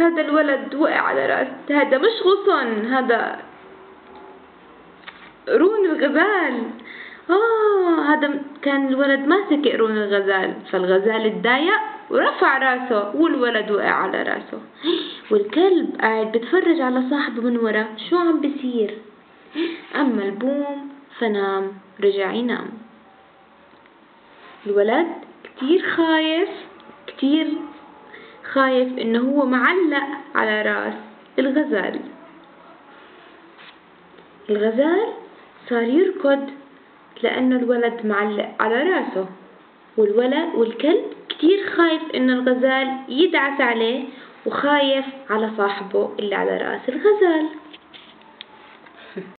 هذا الولد وقع على راس، هذا مش غصن، هذا قرون الغزال. هذا كان الولد ماسك قرون الغزال، فالغزال اتضايق ورفع راسه والولد وقع على راسه. والكلب قاعد بتفرج على صاحبه من ورا شو عم بيصير. أما البوم فنام، رجع ينام. الولد كتير خايف إنه هو معلق على راس الغزال. الغزال صار يركض لأنه الولد معلق على راسه، والكلب كتير خايف إنه الغزال يدعس عليه، وخايف على صاحبه اللي على راس الغزال.